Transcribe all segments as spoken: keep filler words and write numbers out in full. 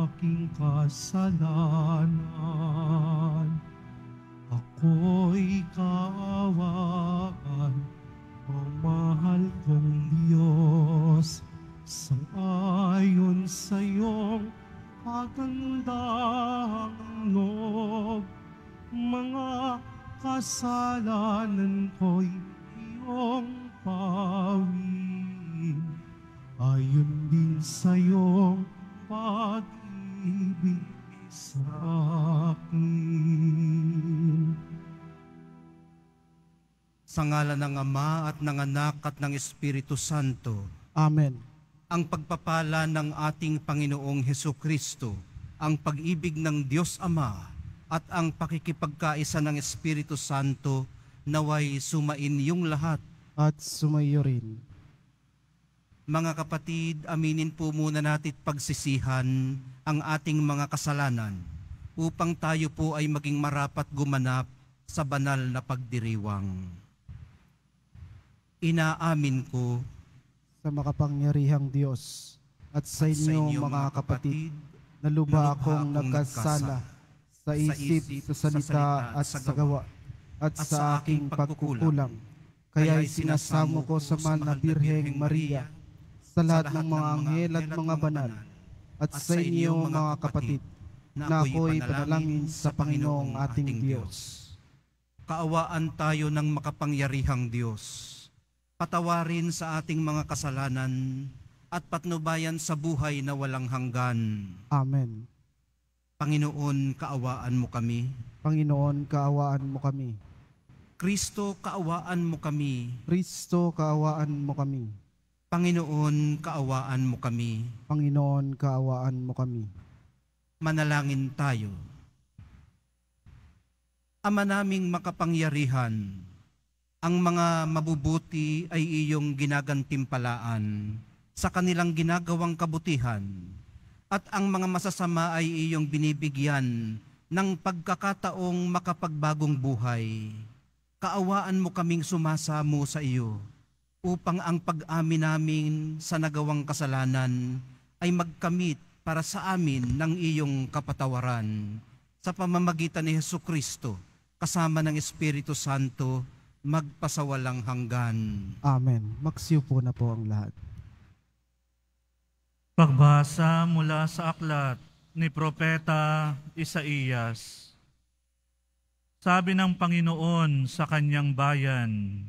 aking kasalanan. Ako'y kaawaan, o mahal kong Diyos, sang-ayon sa iyong kagandahang loob. Mga kasalanan ko'y iyong pawin, ayon din sa iyong pag-ibig sa akin. Sa ngalan ng Ama at ng Anak at ng Espiritu Santo. Amen. Ang pagpapala ng ating Panginoong Hesukristo, ang pag-ibig ng Diyos Ama, at ang pakikipagkaisa ng Espiritu Santo naway sumain yung lahat. At sumayo rin. Mga kapatid, aminin po muna natin pagsisihan ang ating mga kasalanan upang tayo po ay maging marapat gumanap sa banal na pagdiriwang. Inaamin ko Sa makapangyarihang Diyos at sa inyo, mga kapatid, na lubha akong nagkasala sa isip, sa salita at sa gawa, at sa aking pagkukulang. Kaya isinasamo ko sa mahal na Birheng Maria, sa lahat ng mga anghel at mga banal, at sa inyo, mga kapatid, na ako'y panalangin sa Panginoong ating Diyos. Kaawaan tayo ng makapangyarihang Diyos. Patawarin sa ating mga kasalanan at patnubayan sa buhay na walang hanggan. Amen. Panginoon, kaawaan mo kami. Panginoon, kaawaan mo kami. Kristo, kaawaan mo kami. Kristo, kaawaan mo kami. Panginoon, kaawaan mo kami. Panginoon, kaawaan mo kami. Manalangin tayo. Ama naming makapangyarihan, ang mga mabubuti ay iyong ginagantimpalaan sa kanilang ginagawang kabutihan, at ang mga masasama ay iyong binibigyan ng pagkakataong makapagbagong buhay. Kaawaan mo kaming sumasamo sa iyo upang ang pag-amin namin sa nagawang kasalanan ay magkamit para sa amin ng iyong kapatawaran. Sa pamamagitan ni Hesukristo, kasama ng Espiritu Santo, magpasawalang hanggan. Amen. Magsiupo na po ang lahat. Pagbasa mula sa aklat ni Propeta Isaías. Sabi ng Panginoon sa kanyang bayan,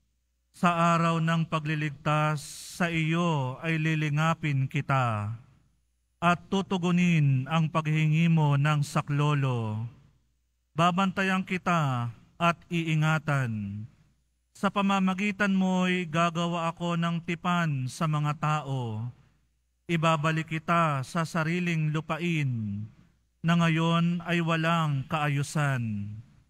sa araw ng pagliligtas sa iyo ay lilingapin kita at tutugunin ang paghingi mo ng saklolo. Babantayan kita at iingatan. Sa pamamagitan mo'y gagawa ako ng tipan sa mga tao. Ibabalik kita sa sariling lupain na ngayon ay walang kaayusan.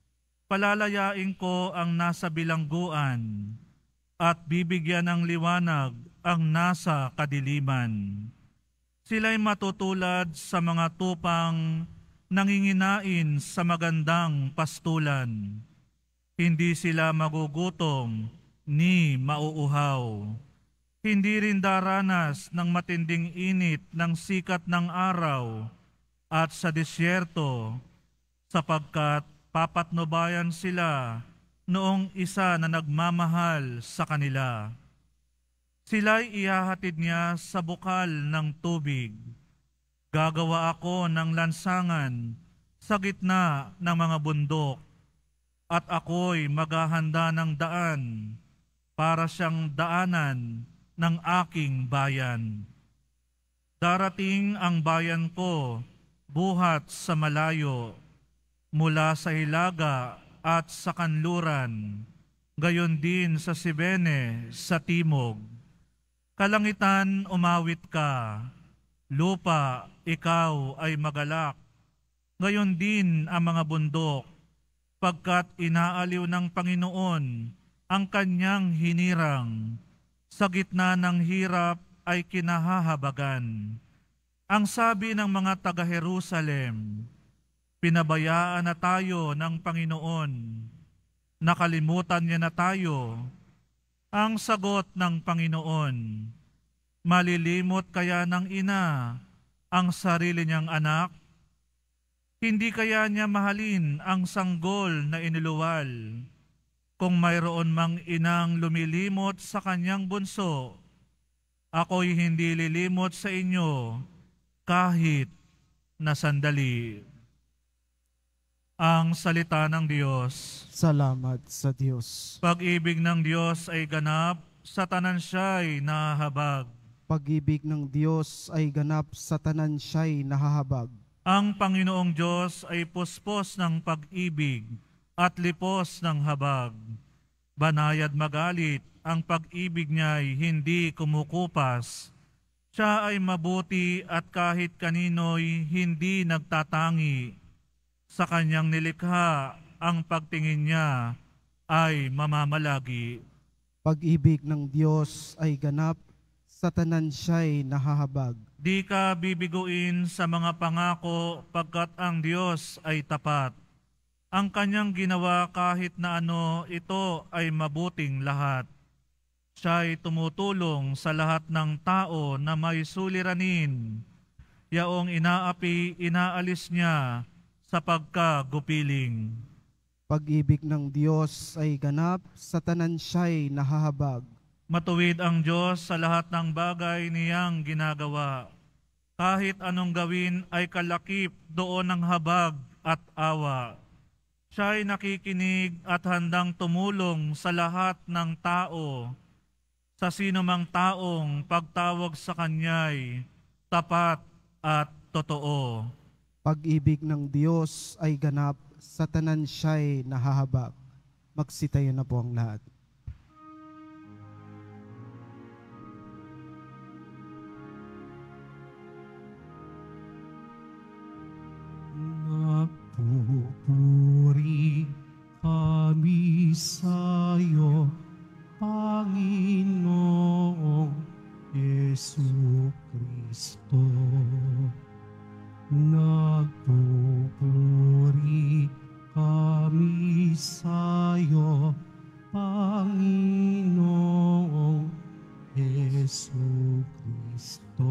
Palalayain ko ang nasa bilangguan at bibigyan ng liwanag ang nasa kadiliman. Sila'y matutulad sa mga tupang nanginginain sa magandang pastulan. Hindi sila magugutom ni mauuhaw. Hindi rin daranas ng matinding init ng sikat ng araw at sa disyerto, sapagkat papatnubayan sila noong isa na nagmamahal sa kanila. Sila'y ihahatid niya sa bukal ng tubig. Gagawa ako ng lansangan sa gitna ng mga bundok, at ako'y maghahanda ng daan para siyang daanan ng aking bayan. Darating ang bayan ko buhat sa malayo, mula sa hilaga at sa kanluran, gayon din sa Sibene sa timog. Kalangitan, umawit ka, lupa, ikaw ay magalak. Gayon din ang mga bundok, pagkat inaaliw ng Panginoon ang kanyang hinirang. Sa gitna ng hirap ay kinahahabagan. Ang sabi ng mga taga-Jerusalem, pinabayaan na tayo ng Panginoon, nakalimutan niya na tayo. Ang sagot ng Panginoon, malilimot kaya ng ina ang sarili niyang anak? Hindi kaya niya mahalin ang sanggol na iniluwal? Kung mayroon mang inang lumilimot sa kanyang bunso, ako'y hindi lilimot sa inyo kahit na sandali. Ang salita ng Diyos. Salamat sa Diyos. Pag-ibig ng Diyos ay ganap, sa tanan siya'y nahahabag. Pag-ibig ng Diyos ay ganap, sa tanan siya'y nahahabag. Ang Panginoong Diyos ay puspos ng pag-ibig at lipos ng habag. Banayad magalit, ang pag-ibig niya'y hindi kumukupas. Siya ay mabuti at kahit kanino'y hindi nagtatangi. Sa kanyang nilikha, ang pagtingin niya ay mamamalagi. Pag-ibig ng Diyos ay ganap, sa tanan siya'y nahahabag. Di ka bibiguin sa mga pangako pagkat ang Diyos ay tapat. Ang kanyang ginawa kahit na ano, ito ay mabuting lahat. Siya'y tumutulong sa lahat ng tao na may suliranin. Yaong inaapi, inaalis niya sa pagkagupiling. Pag-ibig ng Diyos ay ganap, sa tanan siya'y nahahabag. Matuwid ang Diyos sa lahat ng bagay niyang ginagawa. Kahit anong gawin ay kalakip doon ng habag at awa. Siya'y nakikinig at handang tumulong sa lahat ng tao. Sa sinumang taong pagtawag sa Kanya'y tapat at totoo. Pag-ibig ng Diyos ay ganap, sa tanan siya'y nahahabag. Magsitayo na po ang lahat. Nagpupuri kami sa'yo, Panginoong Jesucristo. Nagpupuri kami sa'yo, Panginoong Jesucristo.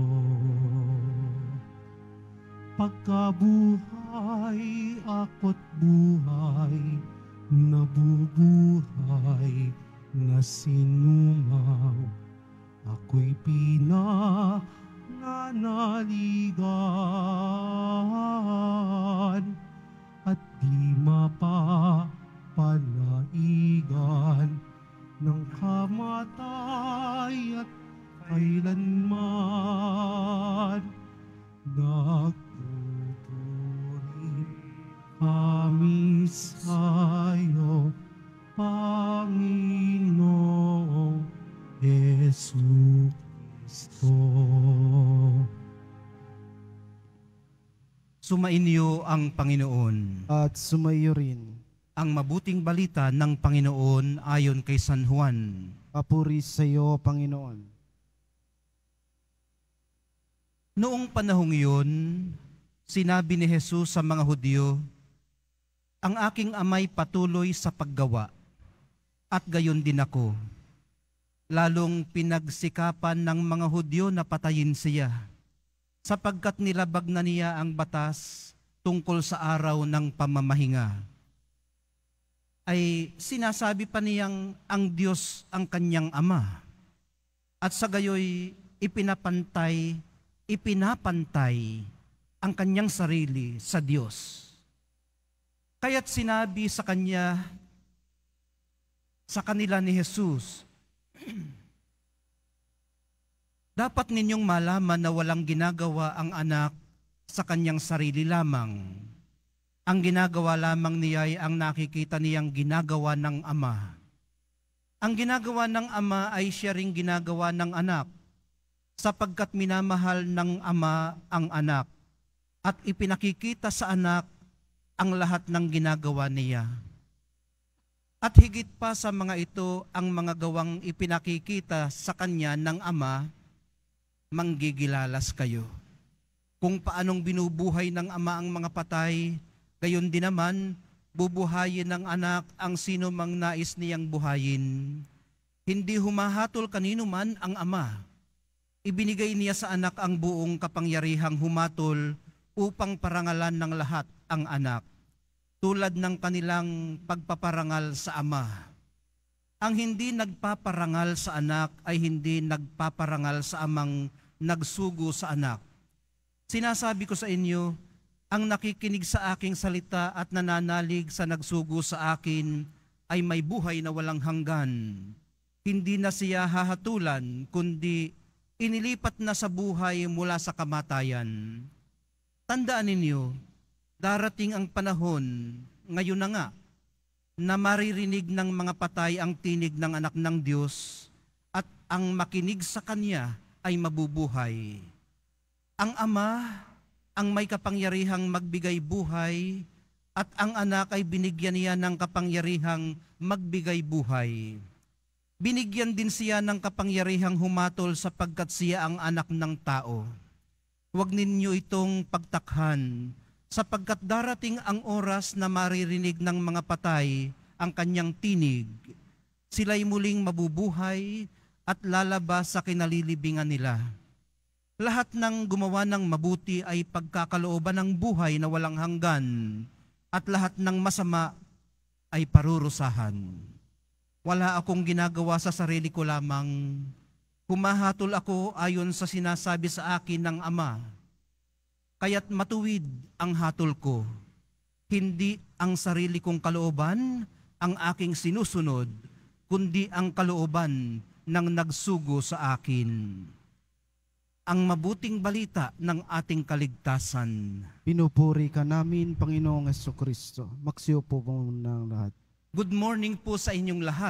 Pagkabuhay ako't buhay, nabubuhay na sinumaw, ako'y pinanganaligan at di mapapanaigan ng kamatay at kailanman. Nagpupuri kami sa'yo, Panginoong Jesucristo. Sumainyo ang Panginoon. At sumayo rin. Ang mabuting balita ng Panginoon ayon kay San Juan. Papuri sa iyo, Panginoon. Noong panahong iyon, sinabi ni Jesus sa mga Hudyo, ang aking amay patuloy sa paggawa, at gayon din ako. Lalong pinagsikapan ng mga Hudyo na patayin siya, sapagkat nilabag na niya ang batas tungkol sa araw ng pamamahinga. Ay sinasabi pa niyang ang Diyos ang kanyang ama, at sa gayoy ipinapantay, ipinapantay ang kanyang sarili sa Diyos. Kaya't sinabi sa kanya, sa kanila ni Jesus, dapat ninyong malaman na walang ginagawa ang anak sa kanyang sarili lamang. Ang ginagawa lamang niya ay ang nakikita niyang ginagawa ng ama. Ang ginagawa ng ama ay siya ring ginagawa ng anak, sapagkat minamahal ng ama ang anak at ipinakikita sa anak ang lahat ng ginagawa niya. At higit pa sa mga ito, ang mga gawang ipinakikita sa kanya ng ama, manggigilalas kayo. Kung paanong binubuhay ng ama ang mga patay, gayon din naman, bubuhayin ng anak ang sino mang nais niyang buhayin. Hindi humahatol kanino man ang ama, ibinigay niya sa anak ang buong kapangyarihang humatol upang parangalan ng lahat ang anak, tulad ng kanilang pagpaparangal sa ama. Ang hindi nagpaparangal sa anak ay hindi nagpaparangal sa amang nagsugo sa anak. Sinasabi ko sa inyo, ang nakikinig sa aking salita at nananalig sa nagsugo sa akin ay may buhay na walang hanggan. Hindi na siya hahatulan, kundi inilipat na sa buhay mula sa kamatayan. Tandaan ninyo, darating ang panahon, ngayon na nga, na maririnig ng mga patay ang tinig ng anak ng Diyos at ang makinig sa Kanya ay mabubuhay. Ang Ama, ang may kapangyarihang magbigay buhay at ang anak ay binigyan niya ng kapangyarihang magbigay buhay. Binigyan din siya ng kapangyarihang humatol sapagkat siya ang anak ng tao. Huwag ninyo itong pagtakhan, sapagkat darating ang oras na maririnig ng mga patay ang kanyang tinig. Sila'y muling mabubuhay at lalabas sa kinalilibingan nila. Lahat ng gumawa ng mabuti ay pagkakalooban ng buhay na walang hanggan, at lahat ng masama ay parurusahan. Wala akong ginagawa sa sarili ko lamang. Humahatol ako ayon sa sinasabi sa akin ng Ama. Kaya't matuwid ang hatol ko. Hindi ang sarili kong kalooban ang aking sinusunod, kundi ang kalooban ng nagsugo sa akin. Ang mabuting balita ng ating kaligtasan. Pinupuri ka namin, Panginoong Jesucristo. Maksiyo po muna ng lahat. Good morning po sa inyong lahat.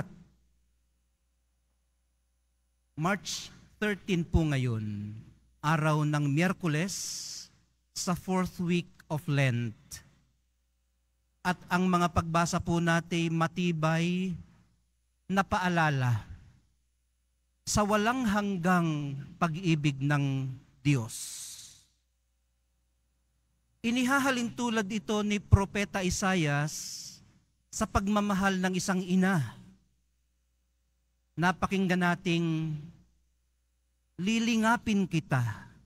March thirteenth po ngayon, araw ng Miyerkules sa fourth week of Lent. At ang mga pagbasa po natin matibay na paalala sa walang hanggang pag-ibig ng Diyos. Inihahalin tulad ito ni Propeta Isaias sa pagmamahal ng isang ina. Napakinggan nating, lilingapin kita,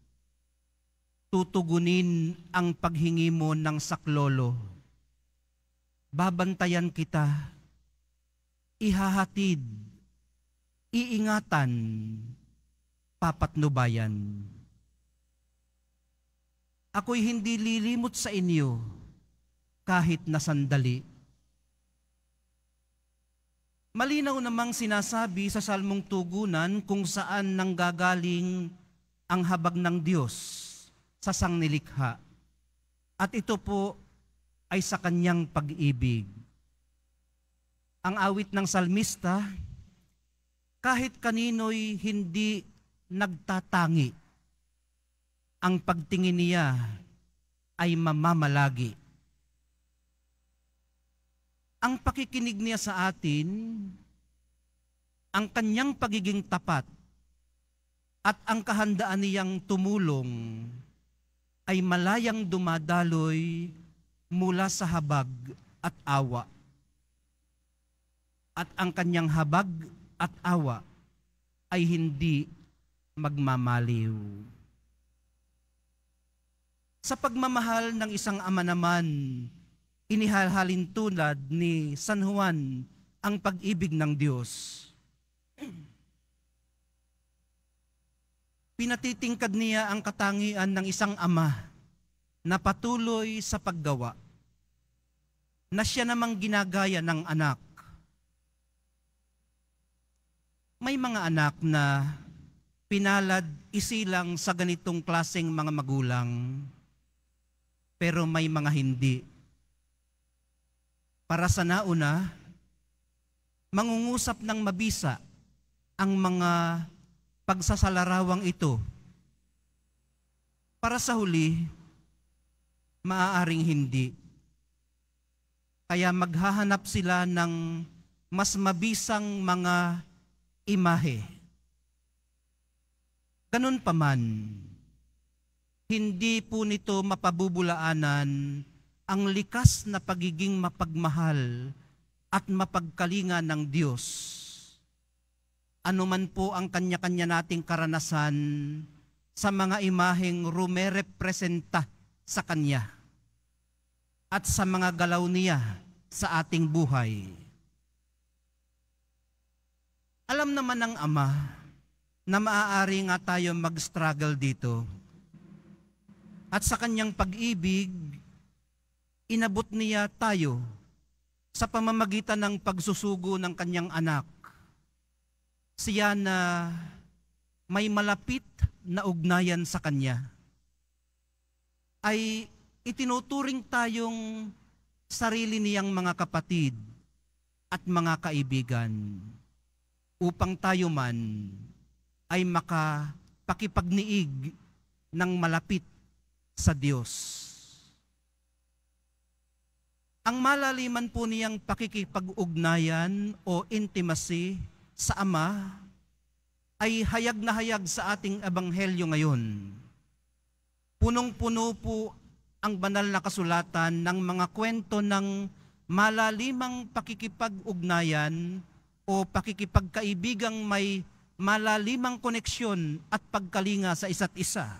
tutugunin ang paghingi mo ng saklolo, babantayan kita, ihahatid, iingatan, papatnubayan. Ako'y hindi lilimot sa inyo kahit na sandali. Malinaw namang sinasabi sa Salmong Tugunan kung saan nanggagaling ang habag ng Diyos sa sangnilikha. At ito po ay sa kanyang pag-ibig. Ang awit ng salmista, kahit kanino'y hindi nagtatangi, ang pagtingin niya ay mamamalagi. Ang pakikinig niya sa atin, ang kanyang pagiging tapat, at ang kahandaan niyang tumulong ay malayang dumadaloy mula sa habag at awa. At ang kanyang habag at awa ay hindi magmamaliw. Sa pagmamahal ng isang ama naman, inihalhalin tulad ni San Juan ang pag-ibig ng Diyos. Pinatitingkad niya ang katangian ng isang ama na patuloy sa paggawa, na siya namang ginagaya ng anak. May mga anak na pinalad isilang sa ganitong klaseng mga magulang, pero may mga hindi. Para sa nauna, mangungusap ng mabisa ang mga pagsasalarawang ito. Para sa huli, maaaring hindi. Kaya maghahanap sila ng mas mabisang mga imahe. Ganun pa man, hindi po nito mapabubulaanan ang likas na pagiging mapagmahal at mapagkalinga ng Diyos. anuman po ang kanya-kanya nating karanasan sa mga imaheng rumerepresenta sa Kanya at sa mga galaw niya sa ating buhay. Alam naman ng Ama na maaari nga tayo mag-struggle dito. At sa Kanyang pag-ibig, inabot niya tayo sa pamamagitan ng pagsusugo ng Kanyang anak. Siya na may malapit na ugnayan sa Kanya, ay itinuturing tayong sarili niyang mga kapatid at mga kaibigan upang tayo man ay makapakipagniig ng malapit sa Diyos. Ang malaliman po niyang pakikipag-ugnayan o intimacy sa Ama ay hayag na hayag sa ating ebanghelyo ngayon. Punong-puno po ang banal na kasulatan ng mga kwento ng malalimang pakikipag-ugnayan o pakikipagkaibigang may malalimang koneksyon at pagkalinga sa isa't isa.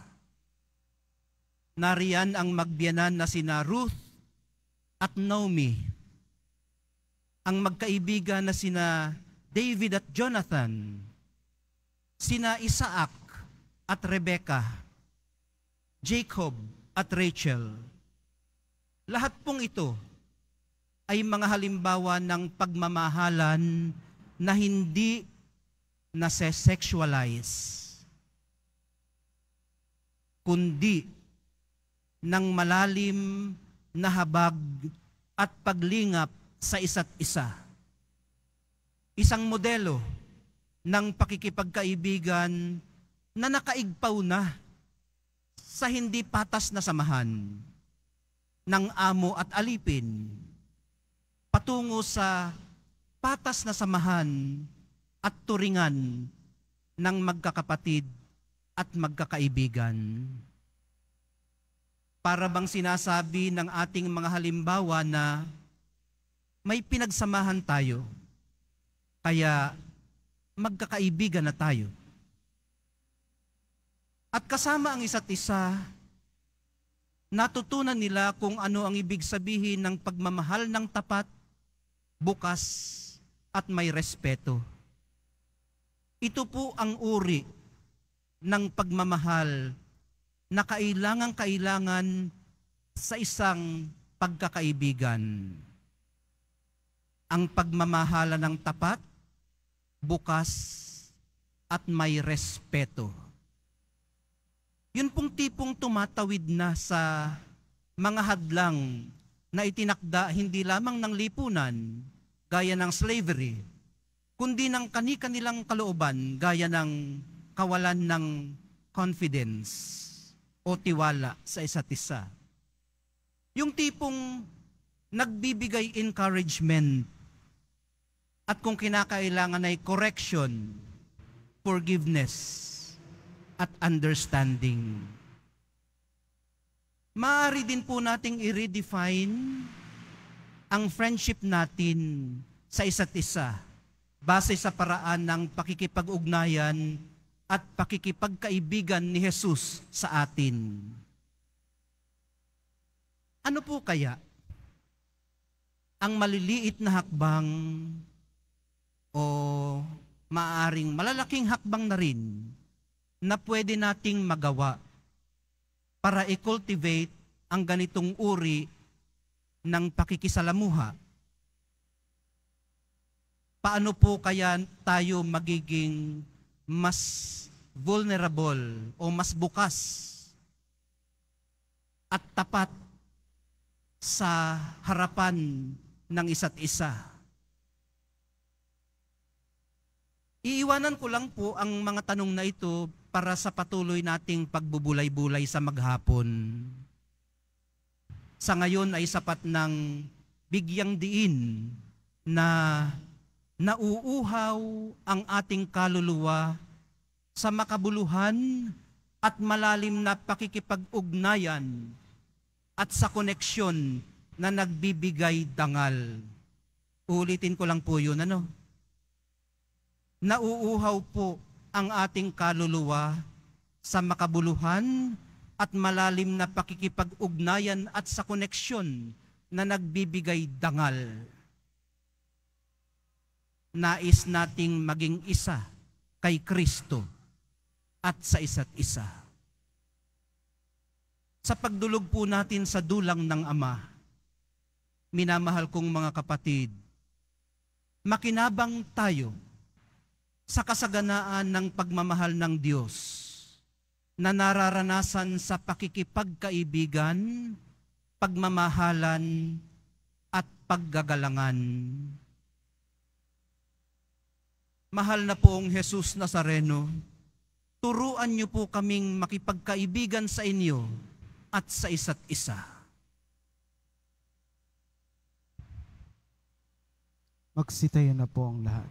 Nariyan ang magbiyanan na sina Ruth at Naomi, ang magkaibigan na sina David at Jonathan, sina Isaac at Rebecca, Jacob at Rachel. Lahat pong ito ay mga halimbawa ng pagmamahalan na hindi nase-sexualize, kundi ng malalim na habag at paglingap sa isa't isa. Isang modelo ng pakikipagkaibigan na nakaigpaw na sa hindi patas na samahan ng amo at alipin patungo sa patas na samahan at turingan ng magkakapatid at magkakaibigan. Para bang sinasabi ng ating mga halimbawa na may pinagsamahan tayo, kaya magkakaibigan na tayo. At kasama ang isa't isa, natutunan nila kung ano ang ibig sabihin ng pagmamahal ng tapat, bukas, at may respeto. Ito po ang uri ng pagmamahal na kailangang-kailangan sa isang pagkakaibigan. Ang pagmamahala ng tapat, bukas, at may respeto. Yun pong tipong tumatawid na sa mga hadlang na itinakda hindi lamang ng lipunan, gaya ng slavery, kundi ng kani-kanilang kalooban, gaya ng kawalan ng confidence o tiwala sa isa't isa. Yung tipong nagbibigay encouragement at kung kinakailangan ay correction, forgiveness, at understanding. Maaari din po nating i-redefine ang friendship natin sa isa't isa base sa paraan ng pakikipag-ugnayan at pakikipagkaibigan ni Jesus sa atin. Ano po kaya ang maliliit na hakbang o maaaring malalaking hakbang na rin na pwede nating magawa para i-cultivate ang ganitong uri ng pakikisalamuha? Paano po kaya tayo magiging mas vulnerable o mas bukas at tapat sa harapan ng isa't isa? Iiwanan ko lang po ang mga tanong na ito para sa patuloy nating pagbubulay-bulay sa maghapon. Sa ngayon ay sapat ng bigyang diin na nauuhaw ang ating kaluluwa sa makabuluhan at malalim na pakikipag-ugnayan at sa koneksyon na nagbibigay dangal. Ulitin ko lang po yun, ano? nauuhaw po ang ating kaluluwa sa makabuluhan at malalim na pakikipag-ugnayan at sa koneksyon na nagbibigay dangal. Nais nating maging isa kay Kristo at sa isa't isa. Sa pagdulog po natin sa dulang ng Ama, minamahal kong mga kapatid, makinabang tayo sa kasaganaan ng pagmamahal ng Diyos na nararanasan sa pakikipagkaibigan, pagmamahalan, at paggagalangan. Mahal na poong Jesus Nazareno, turuan niyo po kaming makipagkaibigan sa inyo at sa isa't isa. Magsitayo na po ang lahat.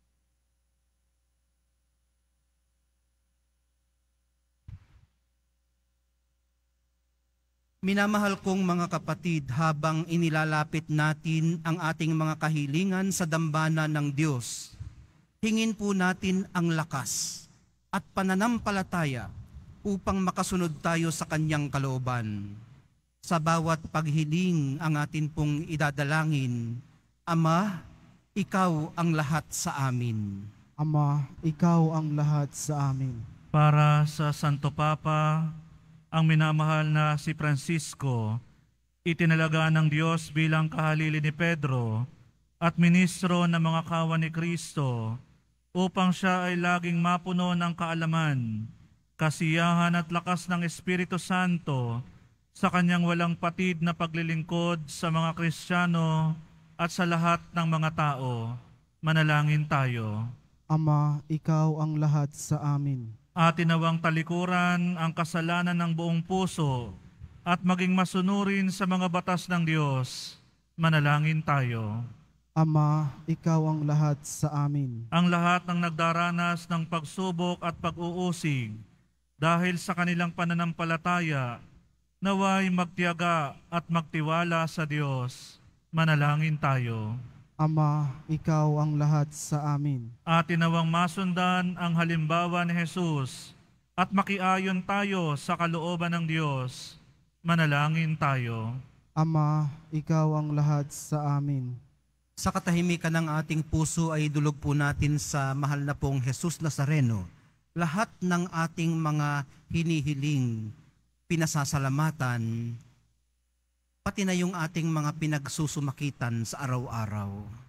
Minamahal kong mga kapatid, habang inilalapit natin ang ating mga kahilingan sa dambana ng Diyos, hingin po natin ang lakas at pananampalataya upang makasunod tayo sa Kanyang kalooban. Sa bawat paghiling ang atin pong idadalangin, Ama, Ikaw ang lahat sa amin. Ama, Ikaw ang lahat sa amin. Para sa Santo Papa, ang minamahal na si Francisco, itinalaga ng Diyos bilang kahalili ni Pedro at ministro ng mga kawan ni Kristo upang siya ay laging mapuno ng kaalaman, kasiyahan at lakas ng Espiritu Santo sa kanyang walang patid na paglilingkod sa mga Kristiyano at sa lahat ng mga tao. Manalangin tayo. Ama, Ikaw ang lahat sa amin. Atin nawang talikuran ang kasalanan ng buong puso at maging masunurin sa mga batas ng Diyos. Manalangin tayo. Ama, Ikaw ang lahat sa amin. Ang lahat ng nagdaranas ng pagsubok at pag-uusig dahil sa kanilang pananampalataya, naway magtiyaga at magtiwala sa Diyos. Manalangin tayo. Ama, Ikaw ang lahat sa amin. Atin nawang masundan ang halimbawa ni Jesus at makiayon tayo sa kalooban ng Diyos. Manalangin tayo. Ama, Ikaw ang lahat sa amin. Sa katahimikan ng ating puso ay dulog po natin sa mahal na pong Jesus Nazareno lahat ng ating mga hinihiling, pinasasalamatan, pati na yung ating mga pinagsusumakitan sa araw-araw.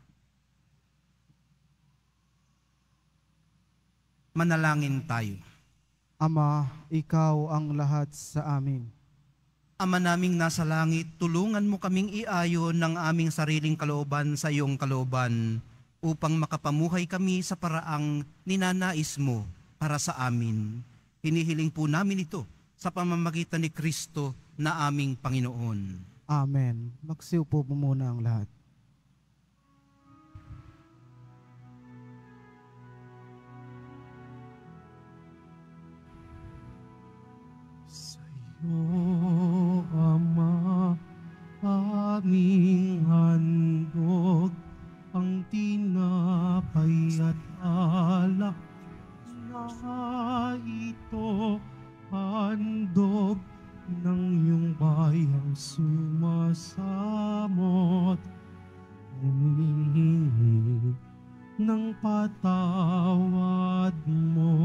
Manalangin tayo. Ama, Ikaw ang lahat sa amin. Ama naming nasa langit, tulungan mo kaming iayon ng aming sariling kalooban sa iyong kalooban upang makapamuhay kami sa paraang ninanais mo para sa amin. Hinihiling po namin ito sa pamamagitan ni Kristo na aming Panginoon. Amen. Magsiupo po muna ang lahat. Sa'yo, Ama, aming handog, ang tinapay at alak na ito, handog ng iyong bayang sumasamot, humihingi ng patawad mo.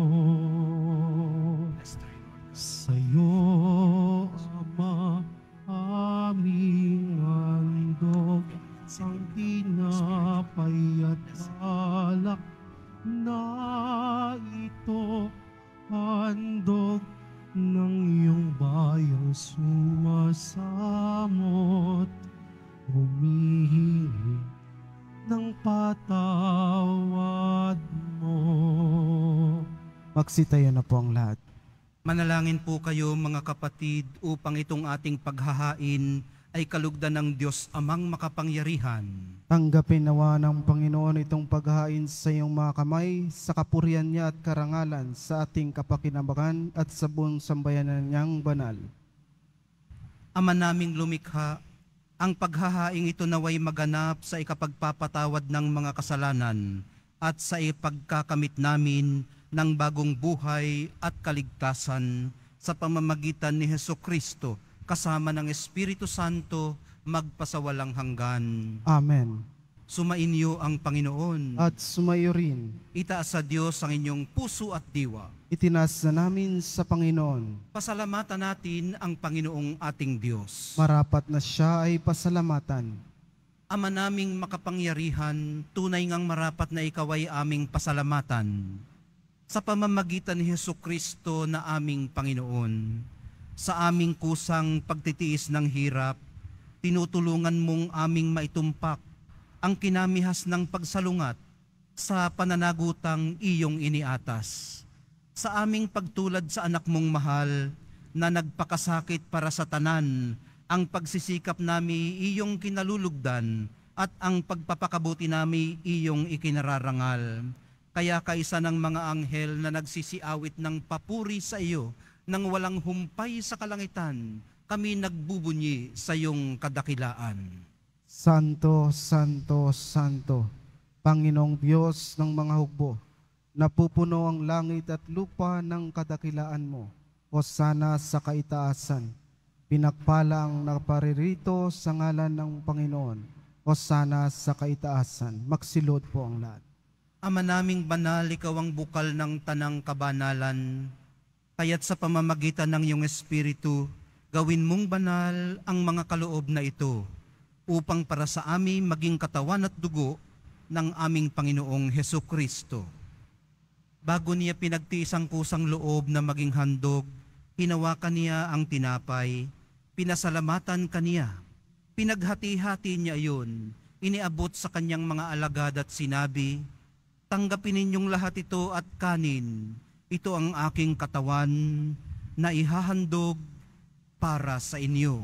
Sa'yo, Ama, aming handog, ang tinapay at alak na ito, handog ng iyong bayang sumasamot, humihingi ng patawad mo. Magsitayo na po ang lahat. Manalangin po kayo mga kapatid upang itong ating paghahain ay kalugdan ng Diyos Amang makapangyarihan. Tanggapin nawa ng Panginoon itong paghahain sa iyong mga kamay, sa kapurihan niya at karangalan, sa ating kapakinabangan at sa buong sambayanan niyang banal. Ama naming lumikha, ang paghahaing ito naway maganap sa ikapagpapatawad ng mga kasalanan at sa ipagkakamit namin ng bagong buhay at kaligtasan sa pamamagitan ni Hesukristo kasama ng Espiritu Santo magpasawalang hanggan. Amen. Sumainyo ang Panginoon. At sumayo rin, Itaas sa Diyos ang inyong puso at diwa. itinas na namin sa Panginoon. Pasalamatan natin ang Panginoong ating Diyos. Marapat na siya ay pasalamatan. Ama naming makapangyarihan, tunay ngang marapat na ikaw ay aming pasalamatan. Sa pamamagitan ni Hesukristo na aming Panginoon, sa aming kusang pagtitiis ng hirap, tinutulungan mong aming maitumpak ang kinamihas ng pagsalungat sa pananagutang iyong iniatas. Sa aming pagtulad sa anak mong mahal na nagpakasakit para sa tanan, ang pagsisikap nami iyong kinalulugdan at ang pagpapakabuti nami iyong ikinararangal. Kaya kaisa ng mga anghel na nagsisiawit ng papuri sa iyo nang walang humpay sa kalangitan, kami nagbubunyi sa iyong kadakilaan. Santo, Santo, Santo, Panginoong Diyos ng mga hukbo, napupuno ang langit at lupa ng kadakilaan mo. Hosana sa kaitaasan, pinagpala ang naparirito sa ngalan ng Panginoon. Hosana sa kaitaasan, magsilod po ang lahat. Ama naming banal, ikaw ang bukal ng tanang kabanalan, kaya't sa pamamagitan ng iyong Espiritu, gawin mong banal ang mga kaloob na ito, upang para sa amin maging katawan at dugo ng aming Panginoong Hesukristo. Bago niya pinagtiis ang kusang loob na maging handog, hinawakan niya ang tinapay, pinasalamatan kaniya, pinaghati-hati niya iyon, iniabot sa kanyang mga alagad at sinabi, tanggapin ninyong lahat ito at kanin, ito ang aking katawan na ihahandog para sa inyo.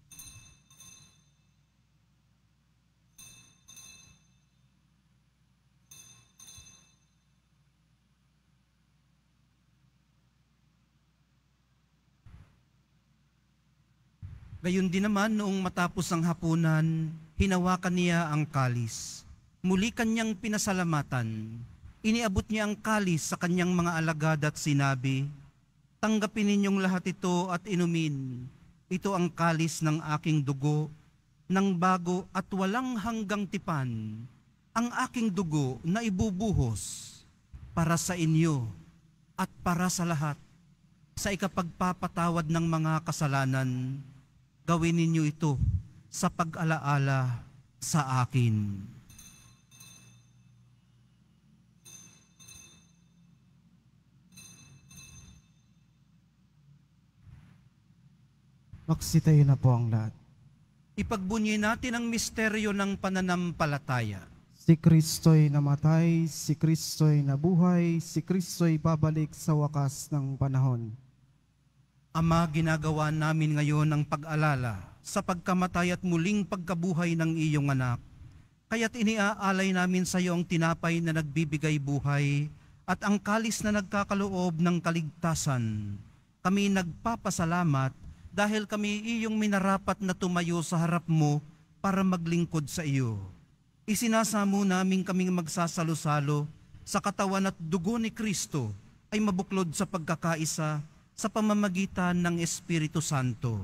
Gayon din naman noong matapos ang hapunan, hinawakan niya ang kalis. Muli kanyang pinasalamatan. Iniabot niya ang kalis sa kanyang mga alagad at sinabi, tanggapin ninyong lahat ito at inumin. Ito ang kalis ng aking dugo, ng bago at walang hanggang tipan. Ang aking dugo na ibubuhos para sa inyo at para sa lahat. Sa ikapagpapatawad ng mga kasalanan, gawin ninyo ito sa pag-alaala sa akin. Magsitayo na po ang lahat. Ipagbunyi natin ang misteryo ng pananampalataya. Si Kristo'y namatay, si Kristo'y nabuhay, si Kristo'y babalik sa wakas ng panahon. Ama, ginagawa namin ngayon ang pag-alala sa pagkamatay at muling pagkabuhay ng iyong anak. Kaya't iniaalay namin sa iyo ang tinapay na nagbibigay buhay at ang kalis na nagkakaloob ng kaligtasan. Kami nagpapasalamat dahil kami iyong minarapat na tumayo sa harap mo para maglingkod sa iyo. Isinasamo namin kaming magsasalo-salo sa katawan at dugo ni Kristo ay mabuklod sa pagkakaisa sa pamamagitan ng Espiritu Santo.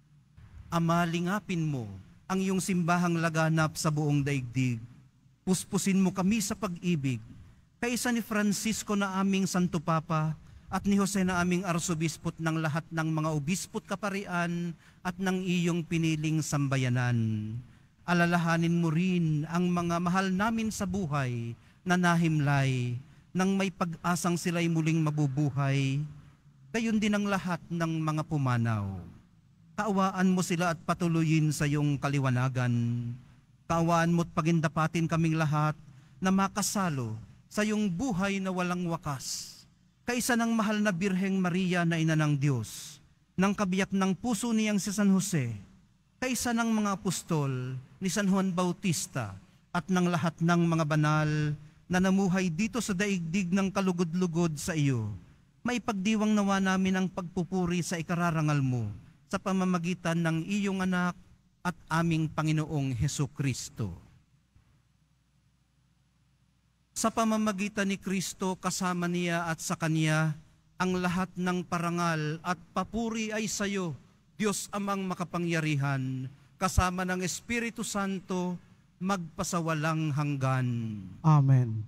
Ama, lingapin mo ang iyong simbahang laganap sa buong daigdig. Puspusin mo kami sa pag-ibig, kaisa ni Francisco na aming Santo Papa at ni Jose na aming Arsobispot ng lahat ng mga obispot kaparian at ng iyong piniling sambayanan. Alalahanin mo rin ang mga mahal namin sa buhay na nahimlay, nang may pag-asang sila'y muling mabubuhay, gayon din ang lahat ng mga pumanaw. Kaawaan mo sila at patuloyin sa iyong kaliwanagan. Kaawaan mo't pagindapatin kaming lahat na makasalo sa iyong buhay na walang wakas. Kaisa ng mahal na Birheng Maria na ina ng Diyos, ng kabiyak ng puso niyang si San Jose, kaisa ng mga apostol ni San Juan Bautista at ng lahat ng mga banal na namuhay dito sa daigdig ng kalugod-lugod sa iyo. May pagdiwang nawa namin ang pagpupuri sa ikararangal mo sa pamamagitan ng iyong anak at aming Panginoong Hesukristo. Sa pamamagitan ni Kristo, kasama niya at sa Kanya, ang lahat ng parangal at papuri ay sa iyo, Diyos Amang makapangyarihan, kasama ng Espiritu Santo, magpasawalang hanggan. Amen.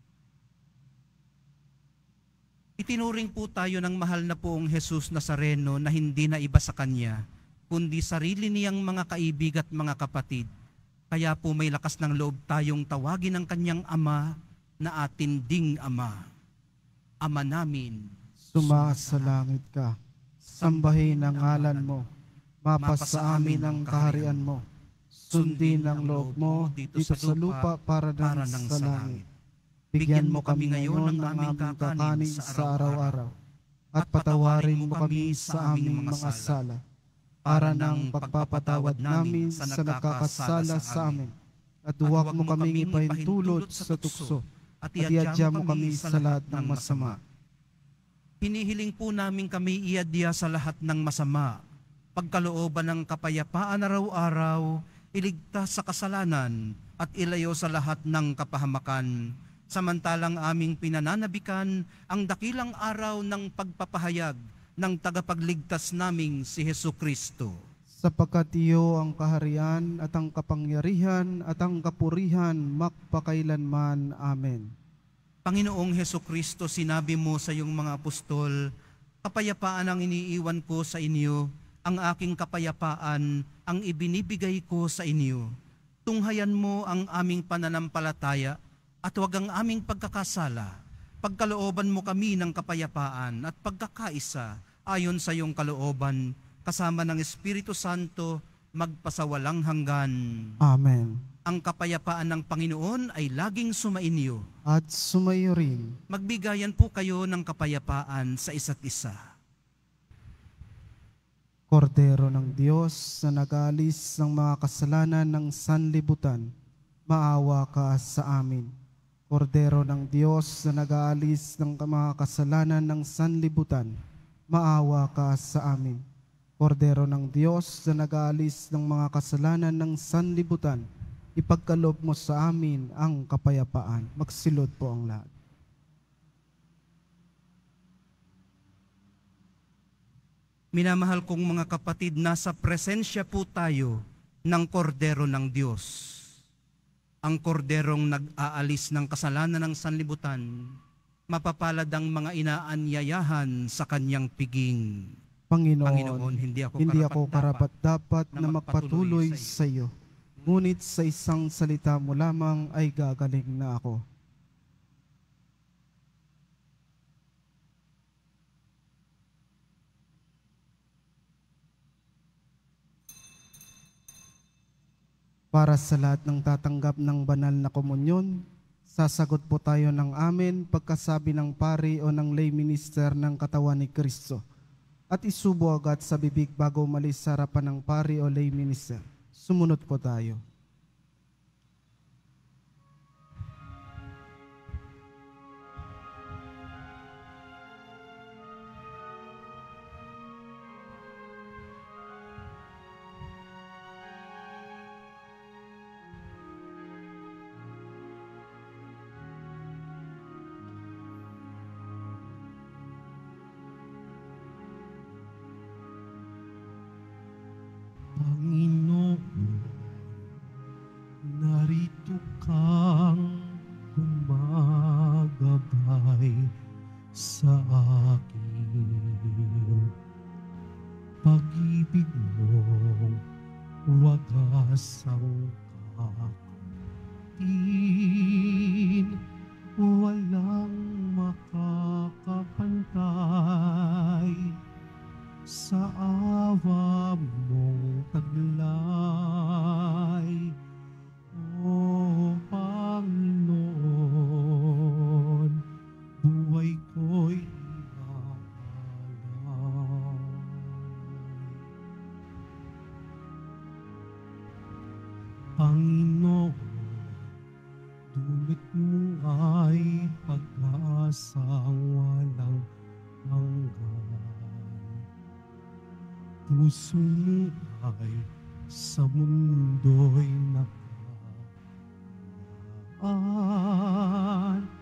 Itinuring po tayo ng mahal na poong Jesus Nazareno na hindi na iba sa Kanya, kundi sarili niyang mga kaibig at mga kapatid. Kaya po may lakas ng loob tayong tawagin ang Kanyang Ama na atin ding Ama. Ama namin, Sumasa langit ka, sambahin ang ngalan mo, mapasa amin ang kaharian mo, sundin ang loob mo dito sa lupa para ng sa langit. Bigyan mo kami ngayon ng aming kakanin sa araw-araw, at patawarin mo kami sa aming mga sala, para ng pagpapatawad namin sa nakakasala sa amin. At huwag mo kaming ipahintulot sa tukso, at iadya mo kami sa lahat ng masama. Hinihiling po namin kami iadya sa lahat ng masama, pagkalooban ng kapayapaan araw-araw, iligtas sa kasalanan, at ilayo sa lahat ng kapahamakan, samantalang aming pinananabikan ang dakilang araw ng pagpapahayag ng tagapagligtas naming si Hesukristo. Sapagkat iyo ang kaharian at ang kapangyarihan at ang kapurihan magpakailanman. Amen. Panginoong Hesukristo, sinabi mo sa iyong mga apostol, kapayapaan ang iniiwan ko sa inyo, ang aking kapayapaan ang ibinibigay ko sa inyo. Tunghayan mo ang aming pananampalataya at huwag ang aming pagkakasala. Pagkalooban mo kami ng kapayapaan at pagkakaisa ayon sa iyong kalooban, kasama ng Espiritu Santo, magpasawalang hanggan. Amen. Ang kapayapaan ng Panginoon ay laging sumainyo. At sumayo rin. Magbigayan po kayo ng kapayapaan sa isa't isa. Kordero ng Diyos na nag-aalis ng mga kasalanan ng sanlibutan, maawa ka sa amin. Kordero ng Diyos na nag-aalis ng mga kasalanan ng sanlibutan, maawa ka sa amin. Kordero ng Diyos na nag-aalis ng mga kasalanan ng sanlibutan, ipagkaloob mo sa amin ang kapayapaan. Magsilod po ang lahat. Minamahal kong mga kapatid, nasa presensya po tayo ng Kordero ng Diyos. Ang korderong nag-aalis ng kasalanan ng sanlibutan, mapapalad ang mga inaanyayahan sa kanyang piging. Panginoon, Panginoon, hindi ako hindi ako karapat-dapat karapat-dapat na magpatuloy sa iyo. Ngunit sa isang salita mo lamang ay gagaling na ako. Para sa lahat ng tatanggap ng banal na komunyon, sasagot po tayo ng amen pagkasabi ng pari o ng lay minister ng katawan ni Kristo. At isubo agad sa bibig bago umalis sa harapan ng pari o lay minister. Sumunod po tayo. Panginoon, narito kang gumagabay sa akin. Pag-ibig mong wagas ang kakatin, walang makakapantay sa awa mong taglay, O Panginoon, buhay ko'y inaalay. Panginoon, dulot mo ay pag-asang walang hanggan. Puso mo ay sa mundo'y nakalaan.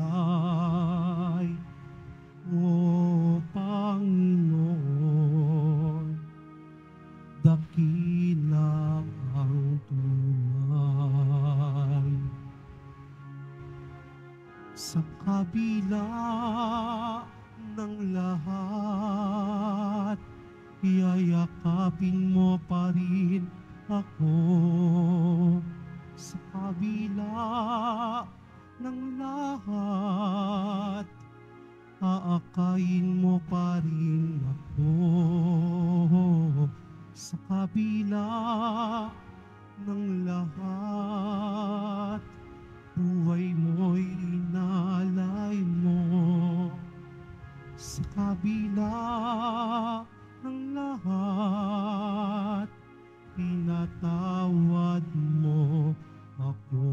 buhay. O Panginoon, dakila ang tunay. Sa kabila ng lahat, yayakapin mo pa rin ako. Sa kabila ng lahat, aakayin mo pa rin ako. Sa kabila ng lahat, buhay mo'y inalay mo. Sa kabila ng lahat, pinatawad mo ako.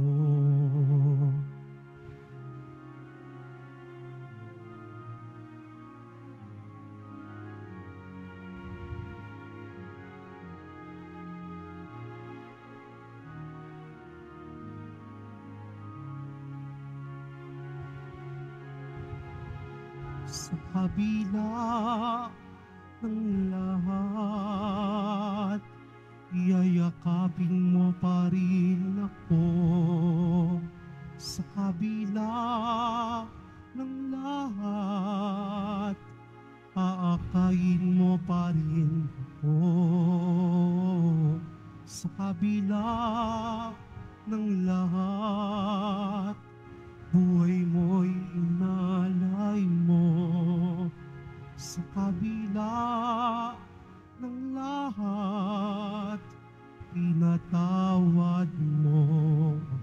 Sa kabila ng lahat, yayakapin mo pa rin ako. Sa kabila ng lahat, aakayin mo pa rin ako. Sa kabila ng lahat, buhay mo'y inalay mo. Sa kabila ng lahat, pinatawad mo ako.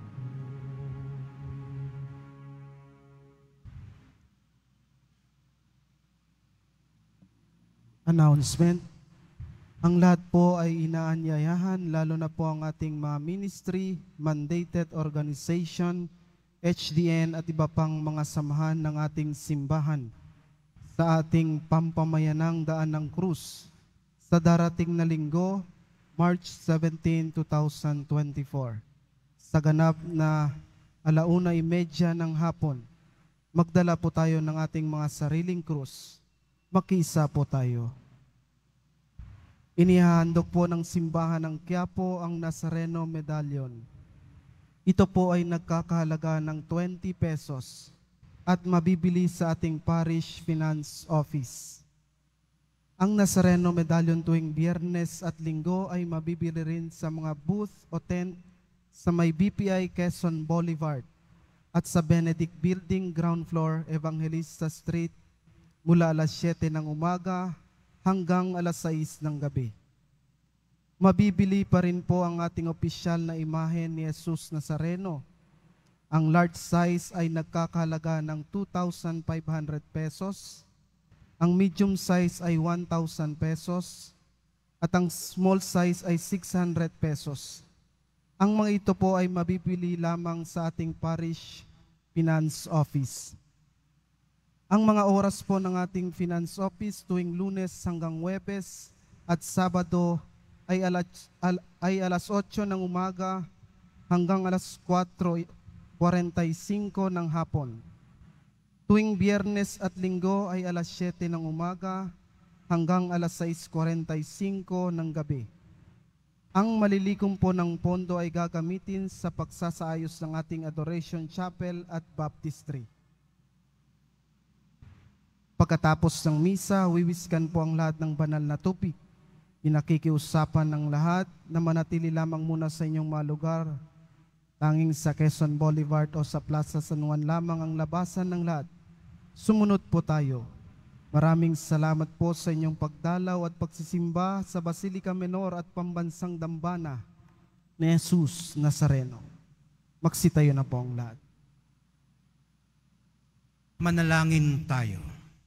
Announcement. Ang lahat po ay inaanyayahan, lalo na po ang ating mga ministry, mandated organization, H D N at iba pang mga samahan ng ating simbahan sa ating pampamayanang daan ng krus sa darating na linggo, March seventeenth, two thousand twenty-four. Sa ganap na alauna imedya ng hapon, magdala po tayo ng ating mga sariling krus. Makiisa po tayo. Inihahandog po ng simbahan ng Quiapo ang Nazareno Medallion. Ito po ay nagkakahalaga ng twenty pesos at mabibili sa ating Parish Finance Office. Ang Nazareno Medallion tuwing Biyernes at Linggo ay mabibili rin sa mga booth o tent sa may B P I Quezon Boulevard at sa Benedict Building, ground floor, Evangelista Street, mula alas siyete ng umaga hanggang alas sais ng gabi. Mabibili pa rin po ang ating opisyal na imahe ni Jesus Nazareno. Ang large size ay nagkakahalaga ng two thousand five hundred pesos, ang medium size ay one thousand pesos, at ang small size ay six hundred pesos. Ang mga ito po ay mabibili lamang sa ating Parish Finance Office. Ang mga oras po ng ating Finance Office tuwing Lunes hanggang Huwebes at Sabado ay alas, al, ay alas otso ng umaga hanggang alas kwatro kuwarenta y singko ng hapon. Tuwing Biyernes at Linggo ay alas siyete ng umaga hanggang alas sais kuwarenta y singko ng gabi. Ang malilikom po ng pondo ay gagamitin sa pagsasaayos ng ating Adoration Chapel at Baptistry. Pagkatapos ng misa, wiwiskan po ang lahat ng banal na tubig. Pinakikiusapan ng lahat na manatili lamang muna sa inyong mga lugar. Tanging sa Quezon Boulevard o sa Plaza San Juan lamang ang labasan ng lahat. Sumunod po tayo. Maraming salamat po sa inyong pagdalaw at pagsisimba sa Basilica Menor at Pambansang Dambana ni Jesus Nazareno. Magsitayo na po ang lahat. Manalangin tayo.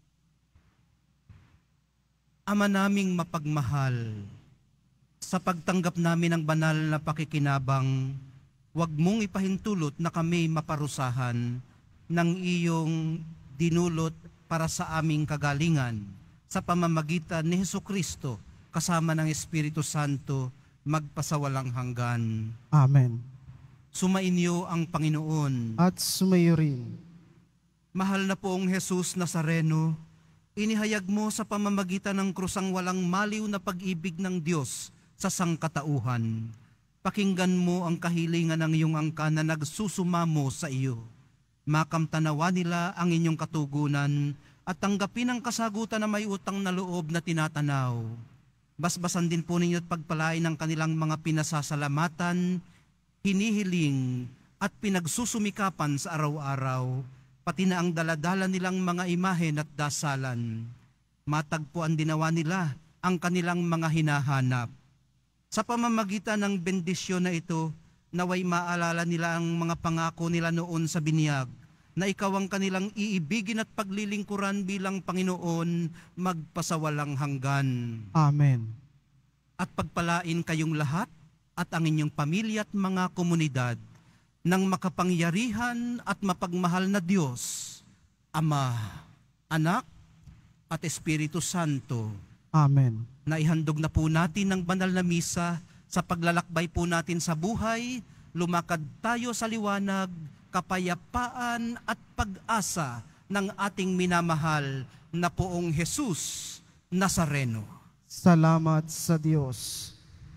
Ama naming mapagmahal, sa pagtanggap namin ng banal na pakikinabang, huwag mong ipahintulot na kami maparusahan ng iyong dinulot para sa aming kagalingan sa pamamagitan ni Hesukristo kasama ng Espiritu Santo magpasawalang hanggan. Amen. Sumainyo ang Panginoon. At sumayo rin. Mahal na poong Jesus Nazareno, inihayag mo sa pamamagitan ng krusang walang maliw na pag-ibig ng Diyos sa sangkatauhan. Pakinggan mo ang kahilingan ng iyong angkan na nagsusumamo sa iyo. Makamtanawa nila ang inyong katugunan at tanggapin ang kasagutan na may utang na loob na tinatanaw. Basbasan din po ninyo at pagpalain ang kanilang mga pinasasalamatan, hinihiling at pinagsusumikapan sa araw-araw, pati na ang daladala nilang mga imahen at dasalan. Matagpuan dinawa nila ang kanilang mga hinahanap. Sa pamamagitan ng bendisyon na ito, naway maalala nila ang mga pangako nila noon sa binyag, na ikaw ang kanilang iibigin at paglilingkuran bilang Panginoon magpasawalang hanggan. Amen. At pagpalain kayong lahat at ang inyong pamilya at mga komunidad ng makapangyarihan at mapagmahal na Diyos, Ama, Anak, at Espiritu Santo. Amen. Naihandog na po natin ng banal na misa sa paglalakbay po natin sa buhay, lumakad tayo sa liwanag, kapayapaan at pag-asa ng ating minamahal na poong Jesus Nazareno. Salamat sa Diyos.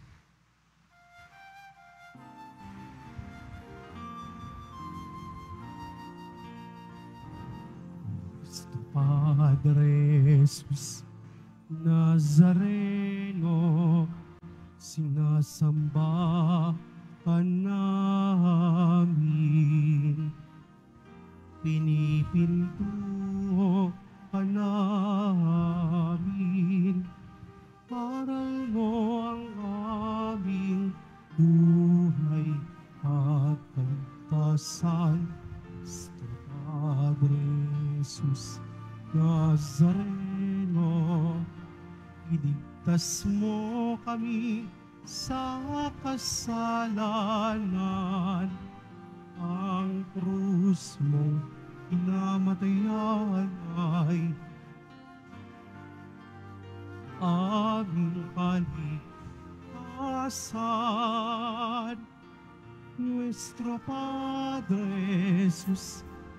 Padre Jesus Nazareno, sinasamba ka namin, pinipinto ka namin, aral mo ang aming buhay at kaltasan. Padre Jesus Nazareno, iligtas mo kami sa kasalanan. Ang krus mong pinamatayan ay aming kaligtasan. Nuestro Padre Jesus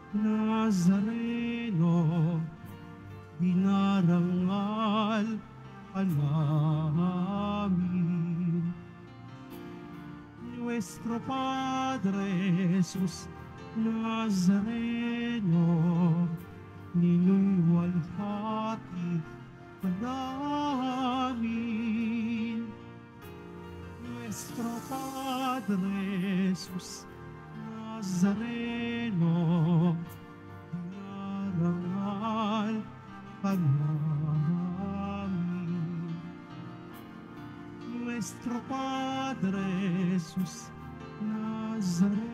Nazareno, dinarangal ka namin. Nuestro Padre Jesus Nazareno, ninuwalhati ka namin. Nuestro Padre Jesus Nazareno, dinarangal ka namin. Nuestro Padre Jesus Nazareno,